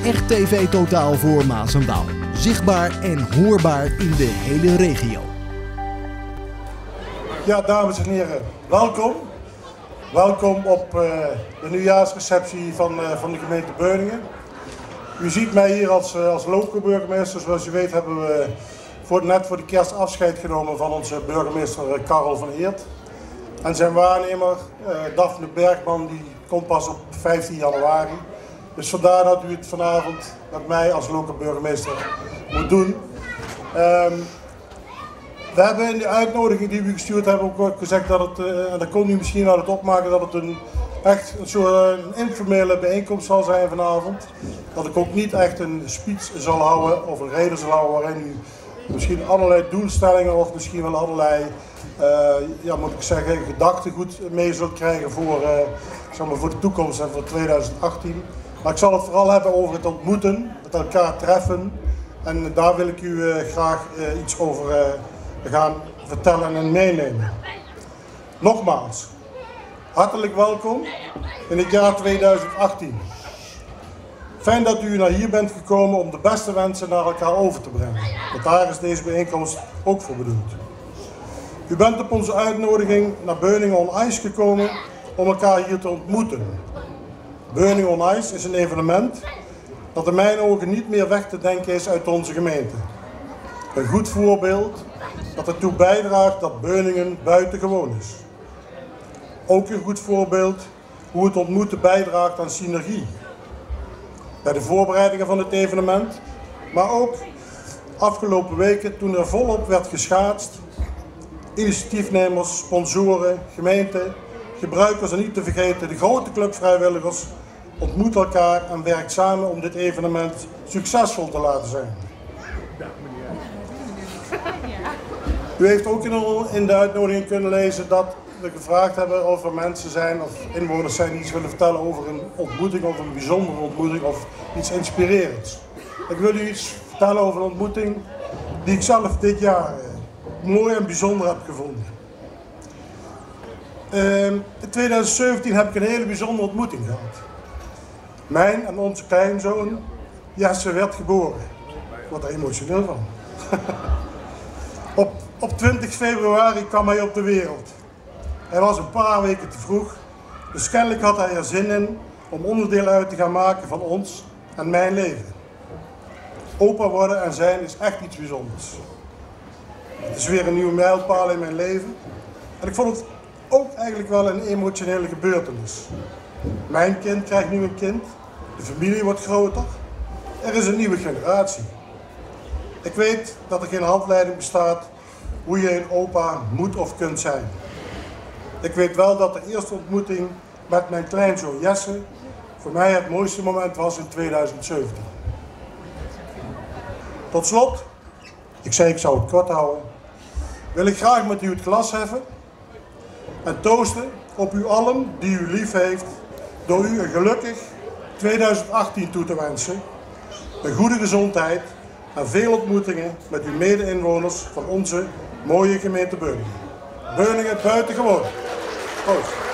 Echt TV Totaal voor Maas en Waal. Zichtbaar en hoorbaar in de hele regio. Ja, dames en heren, welkom. Welkom op de nieuwjaarsreceptie van de gemeente Beuningen. U ziet mij hier als lokale burgemeester. Zoals u weet hebben we net voor de kerst afscheid genomen van onze burgemeester Karel van Eert. En zijn waarnemer Daphne Bergman die komt pas op 15 januari. Dus vandaar dat u het vanavond met mij als lokale burgemeester moet doen. We hebben in de uitnodiging die we gestuurd hebben ook gezegd dat het, en dat kon u misschien uit het opmaken, dat het echt een soort informele bijeenkomst zal zijn vanavond. Dat ik ook niet echt een speech zal houden of een reden zal houden waarin u misschien allerlei doelstellingen of misschien wel allerlei, ja, moet ik zeggen, gedachtegoed mee zult krijgen voor, zeg maar, voor de toekomst en voor 2018. Maar ik zal het vooral hebben over het ontmoeten, het elkaar treffen. En daar wil ik u graag iets over gaan vertellen en meenemen. Nogmaals, hartelijk welkom in het jaar 2018. Fijn dat u naar hier bent gekomen om de beste wensen naar elkaar over te brengen. Want daar is deze bijeenkomst ook voor bedoeld. U bent op onze uitnodiging naar Beuningen on Ice gekomen om elkaar hier te ontmoeten. Beuningen on Ice is een evenement dat in mijn ogen niet meer weg te denken is uit onze gemeente. Een goed voorbeeld dat ertoe bijdraagt dat Beuningen buitengewoon is. Ook een goed voorbeeld hoe het ontmoeten bijdraagt aan synergie. Bij de voorbereidingen van het evenement, maar ook afgelopen weken toen er volop werd geschaatst. Initiatiefnemers, sponsoren, gemeenten, gebruikers en niet te vergeten de grote club vrijwilligers ontmoeten elkaar en werkt samen om dit evenement succesvol te laten zijn. U heeft ook in de uitnodiging kunnen lezen dat we gevraagd hebben of er mensen zijn of inwoners zijn die iets willen vertellen over een ontmoeting of een bijzondere ontmoeting of iets inspirerends. Ik wil u iets vertellen over een ontmoeting die ik zelf dit jaar mooi en bijzonder heb gevonden. In 2017 heb ik een hele bijzondere ontmoeting gehad. Mijn en onze kleinzoon Jesse werd geboren. Ik word er emotioneel van. Op 20 februari kwam hij op de wereld. Hij was een paar weken te vroeg, dus kennelijk had hij er zin in om onderdeel uit te gaan maken van ons en mijn leven. Opa worden en zijn is echt iets bijzonders. Het is weer een nieuwe mijlpaal in mijn leven en ik vond het ook eigenlijk wel een emotionele gebeurtenis. Mijn kind krijgt nu een kind, de familie wordt groter, er is een nieuwe generatie. Ik weet dat er geen handleiding bestaat hoe je een opa moet of kunt zijn. Ik weet wel dat de eerste ontmoeting met mijn kleinzoon Jesse voor mij het mooiste moment was in 2017. Tot slot, ik zei ik zou het kort houden, wil ik graag met u het glas heffen en toosten op u allen die u lief heeft door u een gelukkig 2018 toe te wensen, een goede gezondheid en veel ontmoetingen met uw mede-inwoners van onze mooie gemeente Beuningen. Beuningen buitengewoon. Proost.